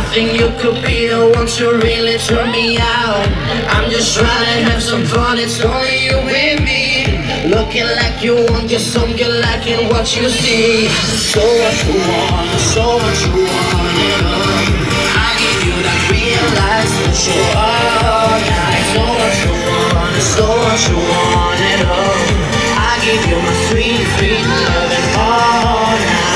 think you could be the one to really turn me out. I'm just trying to have some fun, it's only you and me. Looking like you want your song, you're liking what you see. So what you want, so what you want, you know. I give you that real life special all night. So what you want, so what you want, you know. I give you my sweet, sweet loving all night.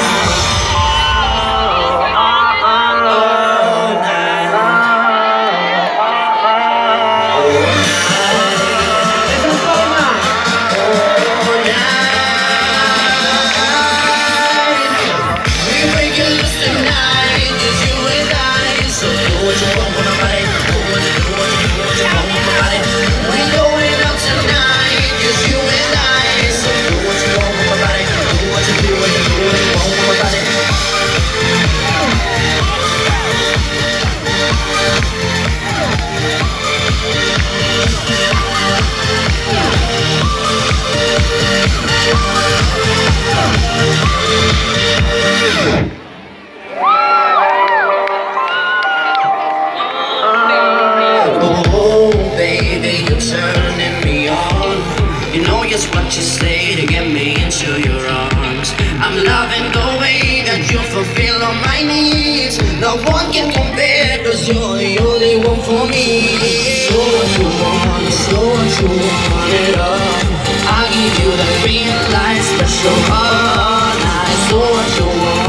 Just what you say to get me into your arms. I'm loving the way that you fulfill all my needs. No one can compare, cause you're the only one for me. So what you want, so what you want it all. I'll give you the real life special all night. So what you want.